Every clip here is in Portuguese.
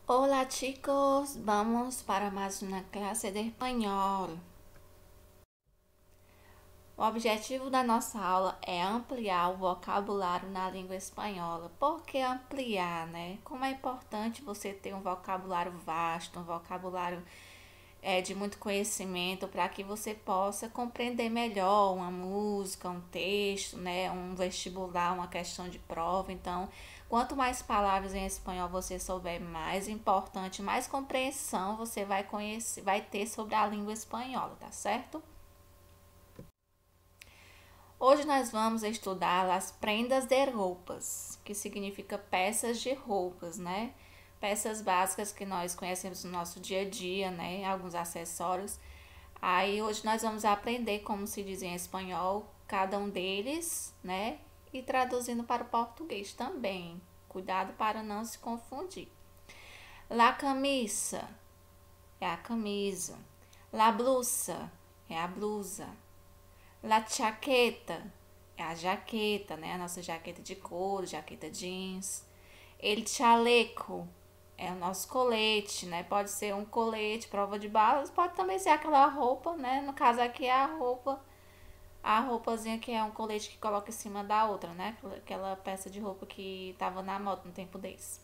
Hola chicos, vamos para mais uma classe de espanhol. O objetivo da nossa aula é ampliar o vocabulário na língua espanhola. Por que ampliar, né? Como é importante você ter um vocabulário vasto, um vocabulário de muito conhecimento para que você possa compreender melhor uma música, um texto, né? Um vestibular, uma questão de prova. Então, quanto mais palavras em espanhol você souber, mais importante, mais compreensão você vai conhecer, vai ter sobre a língua espanhola, tá certo? Hoje nós vamos estudar as prendas de roupas, que significa peças de roupas, né? Peças básicas que nós conhecemos no nosso dia a dia, né? Alguns acessórios. Aí hoje nós vamos aprender como se diz em espanhol cada um deles, né? E traduzindo para o português também. Cuidado para não se confundir. La camisa é a camisa. La blusa é a blusa. La chaqueta é a jaqueta, né? A nossa jaqueta de couro, jaqueta jeans. El chaleco é o nosso colete, né? Pode ser um colete, prova de balas, pode também ser aquela roupa, né? No caso aqui é a roupazinha que é um colete que coloca em cima da outra, né? Aquela peça de roupa que tava na moda no tempo deles.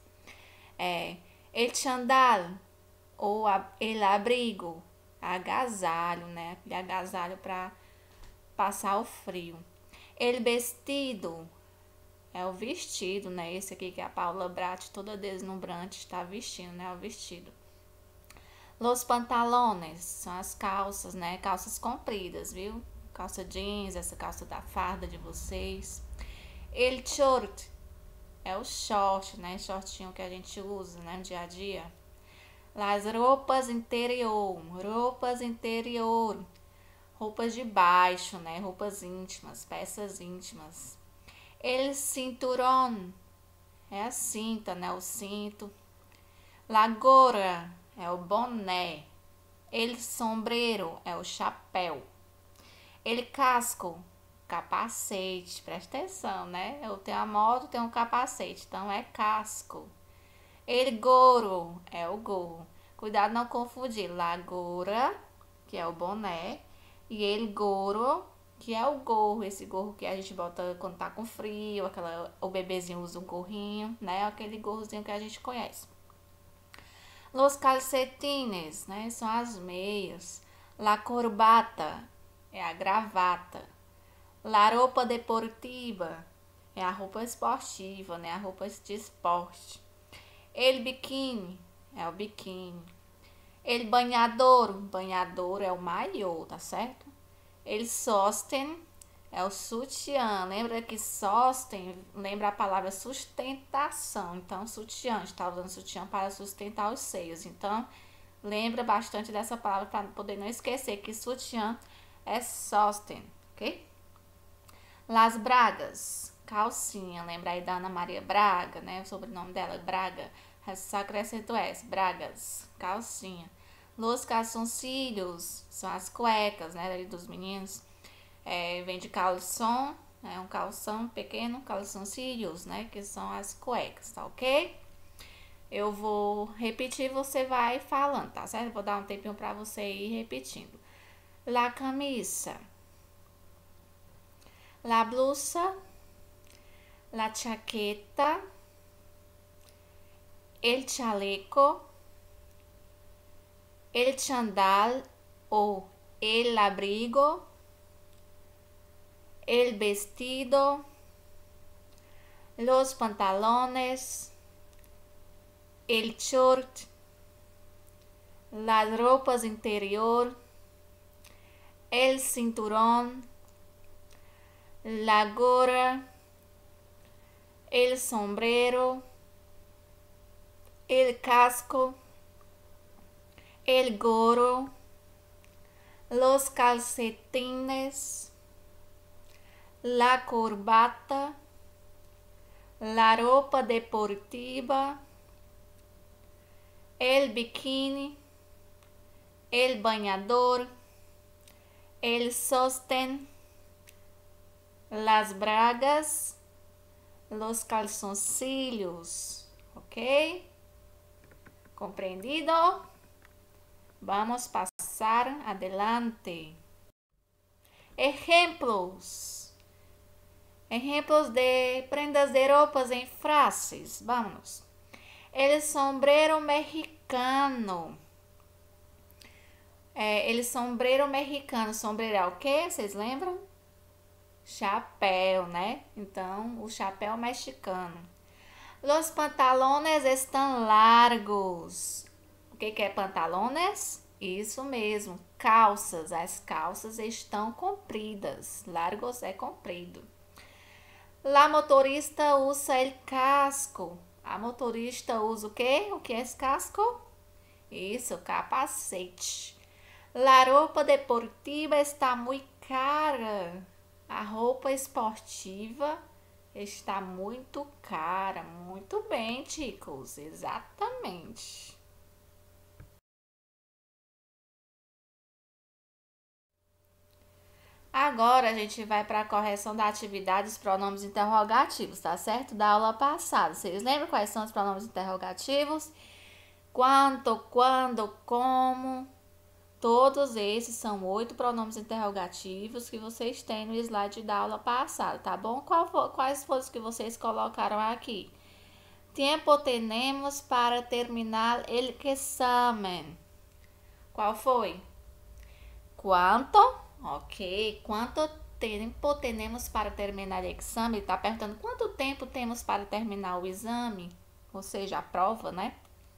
El chandal ou el abrigo, agasalho, né? Aquele agasalho para passar o frio. El vestido é o vestido, né? Esse aqui que a Paula Brat, toda deslumbrante, está vestindo, né? O vestido. Los pantalones são as calças, né? Calças compridas, viu? Calça jeans, essa calça da farda de vocês. El short é o short, né? Shortinho que a gente usa, né? No dia a dia. Las roupas interior, roupas interior. Roupas de baixo, né? Roupas íntimas, peças íntimas. El cinturón é a cinta, né? O cinto. La gorra é o boné. El sombrero é o chapéu. El casco, capacete. Presta atenção, né? Eu tenho a moto, tenho um capacete, então é casco. El gorro é o gorro. Cuidado não confundir. La gorra, que é o boné, e el gorro, que é o gorro, esse gorro que a gente bota quando tá com frio, o bebezinho usa um gorrinho, né? Aquele gorrozinho que a gente conhece. Los calcetines, né? São as meias. La corbata é a gravata. La roupa deportiva é a roupa esportiva, né? A roupa de esporte. El biquíni é o biquíni. El banhador é o maiô, tá certo? El sostén é o sutiã. Lembra que sostén lembra a palavra sustentação. Então, sutiã, está usando sutiã para sustentar os seios. Então, lembra bastante dessa palavra para poder não esquecer que sutiã é sostén, ok? Las Bragas, calcinha. Lembra aí da Ana Maria Braga, né? O sobrenome dela, Braga. Só acrescento S, Bragas, calcinha. Los calzoncillos, são as cuecas, né? Dos meninos. Vem de calção, né? Um calção pequeno, calzoncillos, né? Que são as cuecas, tá ok? Eu vou repetir, você vai falando, tá certo? Vou dar um tempinho pra você ir repetindo. La camisa. La blusa. La chaqueta. El chaleco. El chandal o el abrigo. El vestido. Los pantalones. El short. Las ropas interior. El cinturón. La gorra. El sombrero. El casco. El gorro. Los calcetines. La corbata. La ropa deportiva. El biquíni. El bañador. El sostén. Las bragas. Los calzoncillos, ok? Compreendido? Vamos passar adelante. Ejemplos. Ejemplos de prendas de roupas em frases. Vamos. El sombrero mexicano. El sombrero mexicano. Sombrero é o quê? Vocês lembram? Chapéu, né? Então, o chapéu mexicano. Los pantalones estão largos. O que é pantalones? Isso mesmo, calças. As calças estão compridas. Largos é comprido. La motorista usa el casco. A motorista usa o quê? O que é esse casco? Isso, capacete. La roupa deportiva está muito cara. A roupa esportiva está muito cara. Muito bem, chicos. Exatamente. Agora a gente vai para a correção da atividade dos pronomes interrogativos, tá certo? Da aula passada. Vocês lembram quais são os pronomes interrogativos? Quanto, quando, como. Todos esses são 8 pronomes interrogativos que vocês têm no slide da aula passada, tá bom? Quais foram os que vocês colocaram aqui? Tempo temos para terminar el examen. Qual foi? Quanto? Ok. Quanto tempo temos para terminar o exame? Ele está perguntando quanto tempo temos para terminar o exame, ou seja, a prova, né?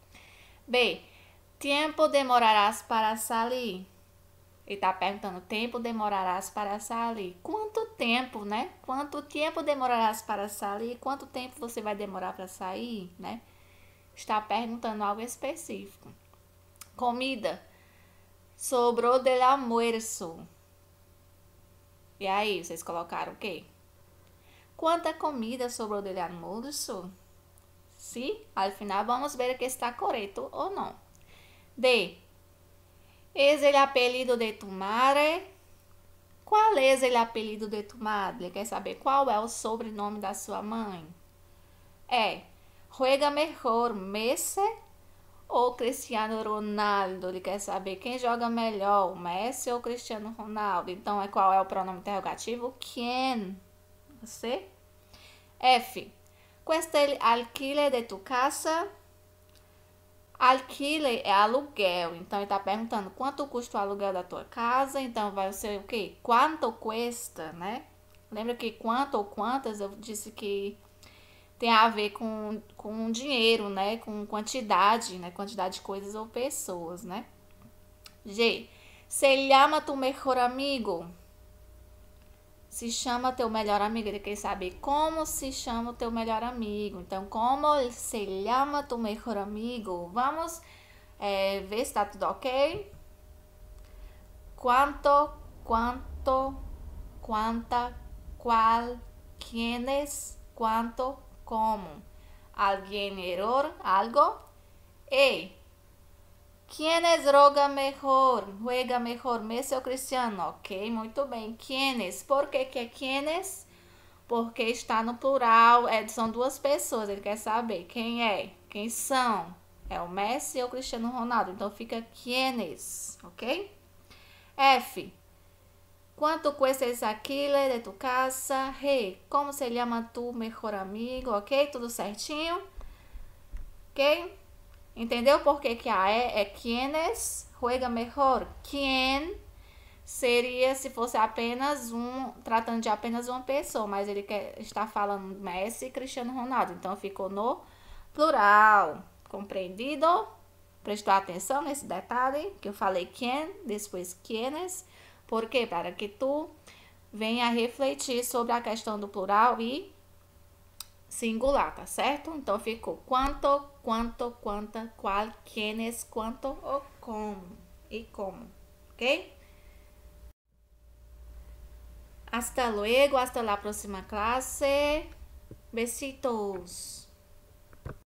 B. Tempo demorarás para sair? Ele está perguntando, tempo demorarás para sair? Quanto tempo, né? Quanto tempo demorarás para sair? Quanto tempo você vai demorar para sair, né? Está perguntando algo específico. Comida. Sobrou del almuerzo. E aí, vocês colocaram o quê? Quanta comida sobrou del almuerzo? Sim, al final vamos ver que está correto ou não. D. Es el apelido de tu madre? Qual é o apelido de tu madre? Ele quer saber qual é o sobrenome da sua mãe. É, juega mejor Messi ou Cristiano Ronaldo? Ele quer saber quem joga melhor, Messi ou Cristiano Ronaldo. Então, qual é o pronome interrogativo? Quem? Você? F. Cuesta el alquiler de tu casa? Alquiler é aluguel. Então, ele está perguntando quanto custa o aluguel da tua casa. Então, vai ser o quê? Quanto custa, né? Lembra que quanto ou quantas eu disse que tem a ver com dinheiro, né? Com quantidade, né? Quantidade de coisas ou pessoas, né? G. Se llama tu mejor amigo? Se chama teu melhor amigo. Ele quer saber como se chama o teu melhor amigo. Então, como se llama tu mejor amigo? Vamos ver se tá tudo ok. Quanto, quanta, qual, quiénes, quanto, como. Alguien error, algo. E. ¿Quiénes juega mejor, Messi ou Cristiano? Ok, muito bem. ¿Quiénes? Por que é quiénes? Porque está no plural, são duas pessoas, ele quer saber quem é, quem são. É o Messi ou o Cristiano Ronaldo, então fica quiénes, ok? F. Quanto cuesta esse alquiler de tu casa? G. Como se llama tu mejor amigo? Ok, tudo certinho? Ok? Entendeu por que a E é quienes? Juega mejor. Quien seria se fosse apenas tratando de apenas uma pessoa, mas ele está falando Messi e Cristiano Ronaldo, então ficou no plural. Compreendido? Prestou atenção nesse detalhe que eu falei quien, depois quienes, porque para que tu venha refletir sobre a questão do plural e singular, tá certo? Então ficou quanto, quanta, qual, quienes, quanto ou como e como, ok? Hasta luego, hasta la próxima clase. Besitos.